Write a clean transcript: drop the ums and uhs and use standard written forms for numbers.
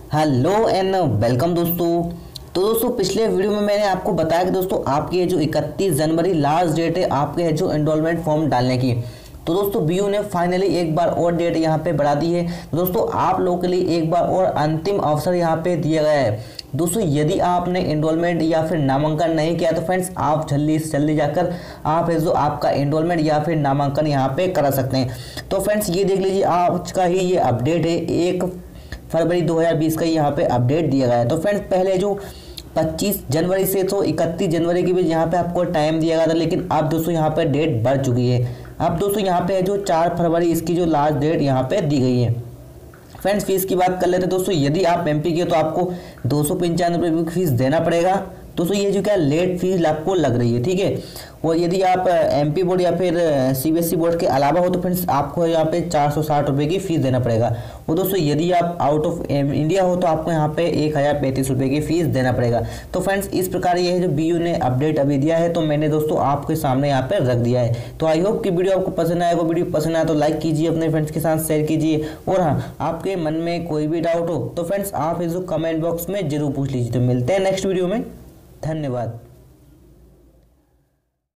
Hello and welcome दोस्तों। तो दोस्तों पिछले वीडियो में मैंने आपको बताया कि दोस्तों आपकी ये जो 31 जनवरी लास्ट डेट है आपके है जो एनरोलमेंट फॉर्म डालने की। तो दोस्तों बीयू ने फाइनली एक बार और डेट यहाँ पे बढ़ा दी है। तो दोस्तों आप लोगों के लिए एक बार और अंतिम अवसर यहाँ पे दिया गया है। दोस्तों यदि आपने एनरोलमेंट या फिर नामांकन नहीं किया तो फ्रेंड्स आप जल्दी से जल्दी जाकर आप है जो आपका एनरोलमेंट या फिर नामांकन यहाँ पे करा सकते हैं। तो फ्रेंड्स ये देख लीजिए आज का ही ये अपडेट है, 1 फरवरी 2020 का यहाँ पे अपडेट दिया गया है। तो फ्रेंड्स पहले जो 25 जनवरी से तो 31 जनवरी के बीच यहाँ पे आपको टाइम दिया गया था, लेकिन अब दोस्तों यहाँ पे डेट बढ़ चुकी है। अब दोस्तों यहाँ पे जो 4 फरवरी इसकी जो लास्ट डेट यहाँ पे दी गई है। फ्रेंड्स फीस की बात कर लेते हैं दोस्तों, यदि आप एमपी के तो आपको 295 रुपये की फीस देना पड़ेगा। दोस्तों ये जो क्या लेट फीस आपको लग रही है, ठीक है। और यदि आप एमपी बोर्ड या फिर सीबीएसई बोर्ड के अलावा हो तो फ्रेंड्स आपको यहाँ पे 460 रुपये की फीस देना पड़ेगा। और दोस्तों यदि आप आउट ऑफ इंडिया हो तो आपको यहाँ पे 1035 रुपये की फीस देना पड़ेगा। तो फ्रेंड्स इस प्रकार ये है जो बीयू ने अपडेट अभी दिया है, तो मैंने दोस्तों आपके सामने यहाँ पे रख दिया है। तो आई होप कि वीडियो आपको पसंद आएगा। वीडियो पसंद आया तो लाइक कीजिए, अपने फ्रेंड्स के साथ शेयर कीजिए। और हाँ, आपके मन में कोई भी डाउट हो तो फ्रेंड्स आप इस कमेंट बॉक्स में जरूर पूछ लीजिए। तो मिलते हैं नेक्स्ट वीडियो में। धन्यवाद।